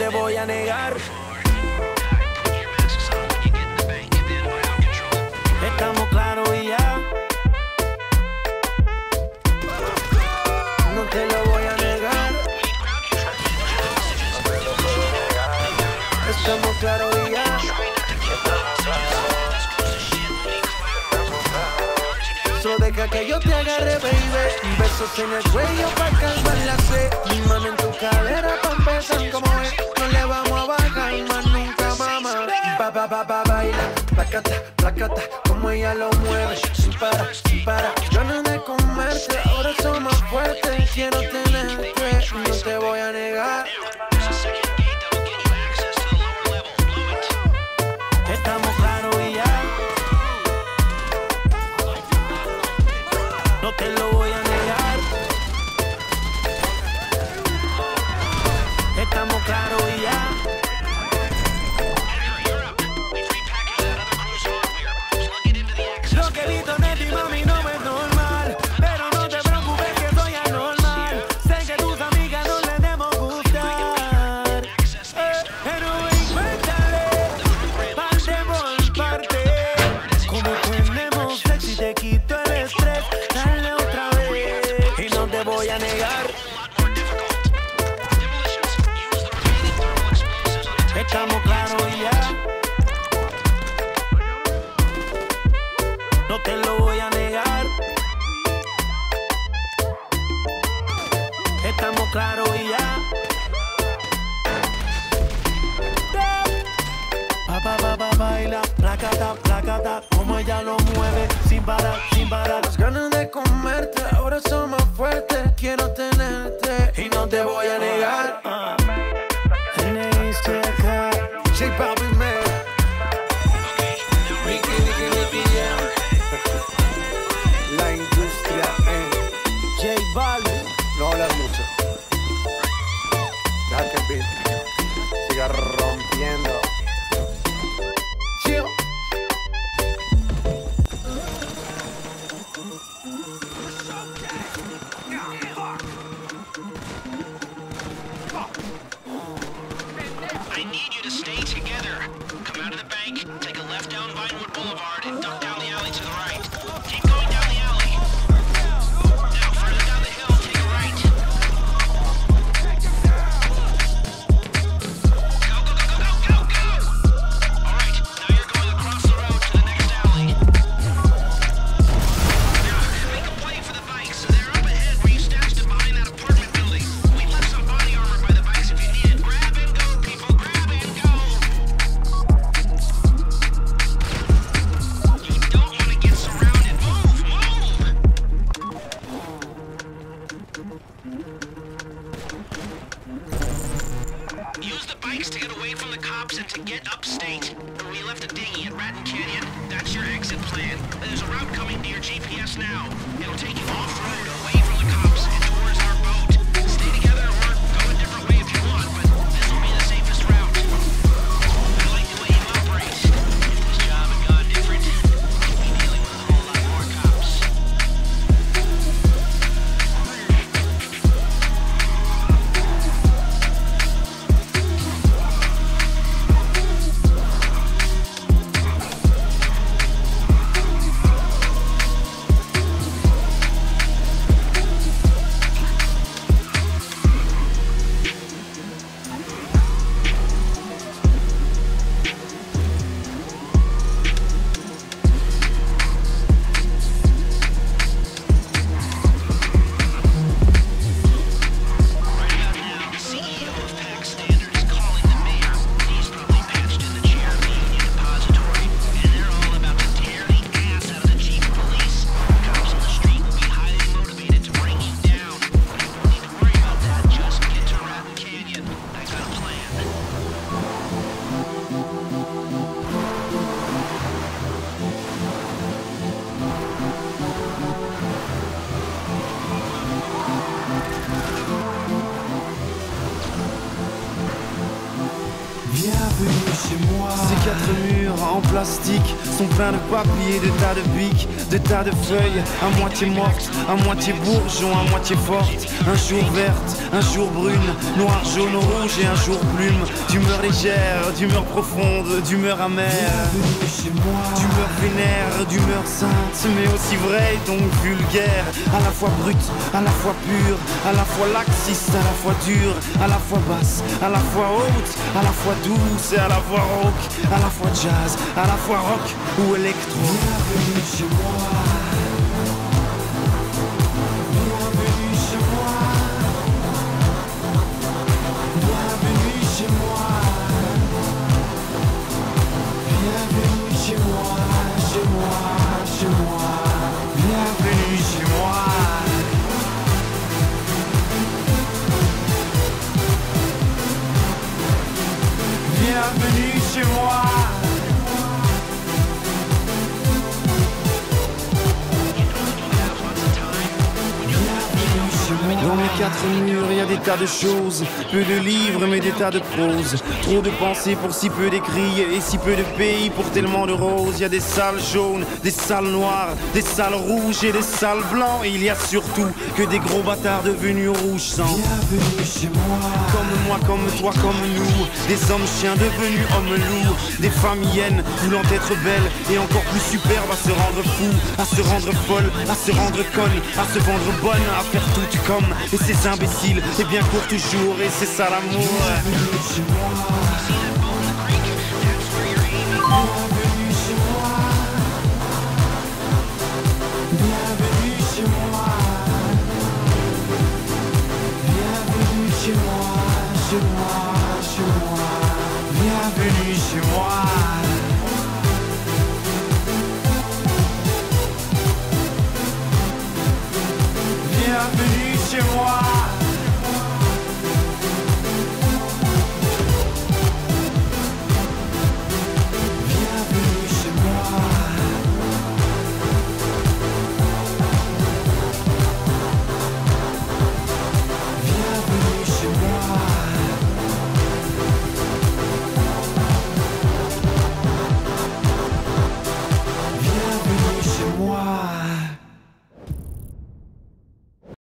te voy a negar. Estamos claros y ya. No te lo voy a negar. Estamos claros y ya. So deja que yo te agarre, baby. Besos en el cuello pa' calmar la sed. Mi mano en tu cadera pa' empezar como es. No le vamos a bajar más nunca, mamá. Baila, placata, placata. Como ella lo mueve, sin parar, sin parar. Yo no de comerte, ahora soy más fuerte. Quiero tenerte, no te voy a negar. Estamos claros y ya. No te lo voy a negar. Estamos claros y ya. Lo que he visto de ti, mami, no es normal. Pero no te preocupes que soy anormal. Sé que tus amigas no les debemos gustar. Pero encuéntrale, parte por parte. Como tenemos sexy, te quito el estrés. Dale otra vez y no te voy a negar. Estamos claros y ya. No te lo voy a negar. Estamos claros y ya. Baila, placata, placata. Como ella lo mueve, sin parar, sin parar. Las ganas de comerte, ahora son más fuertes. Quiero tenerte y no te voy a negar. J Balvin, man. Nicky, yeah. La industria en J Balvin. No hablas mucho. Deja que el beat siga rompiendo. Chill. I need you to stay together. Come out of the bank, take a left down Vinewood Boulevard, and duck down the alley to the right. Keep going down the alley. Now, further down the hill, take a right. Go, go, go, go, go, go, go! All right, now you're going across the road to the next alley. Now, make a play for the bikes. They're up ahead where you stashed it behind that apartment building. We left some body armor by the bikes if you need it. Grab and go, people, grab and go! You don't want to get surrounded. Move, move! Use the bikes to get away from the cops and to get upstate. We left a dinghy at Ratton Canyon. That's your exit plan. There's a route coming to your GPS now. It'll take you off-road, away from the cops, and towards our boat. Stay together or go a different way if you want, but this will be the safest route. I like the way you operate. If this job had gone different, you'd be dealing with a whole lot more cops. plastique sont pleins de papier, de tas de bics, de tas de feuilles, à moitié mortes, à moitié bourgeon, à moitié fortes. Un jour verte, un jour brune, noir, jaune, rouge et un jour plume. D'humeur légère, d'humeur profonde, d'humeur amère, d'humeur vénère, d'humeur sainte, mais aussi vraie et donc vulgaire. À la fois brute, à la fois pure, à la fois laxiste, à la fois dure, à la fois basse, à la fois haute, à la fois douce et à la fois rock, à la fois jazz, à la fois rock ou électro. Bienvenue chez moi. Bienvenue chez moi. Bienvenue chez moi. Bienvenue chez moi, chez moi, chez moi. Bienvenue chez moi. Bienvenue chez moi. Dans mes quatre murs, y a des tas de choses, peu de livres mais des tas de prose. Trop de pensées pour si peu d'écrits et si peu de pays pour tellement de roses. Y a des salles jaunes, des salles noires, des salles rouges et des salles blancs. Et il y a surtout que des gros bâtards devenus rouge sang. Bienvenue chez moi. Comme moi, comme toi, comme nous. Des hommes chiens devenus hommes loups. Des femmes hyènes voulant être belles et encore plus superbes, à se rendre fou, à se rendre folle, à se rendre conne, à se vendre bonne, à faire tout comme. Et ces imbéciles, et bien court toujours, et c'est ça l'amour. Bienvenue chez moi. Bienvenue chez moi. Bienvenue chez moi. Bienvenue chez moi, chez moi, chez moi. Bienvenue chez moi.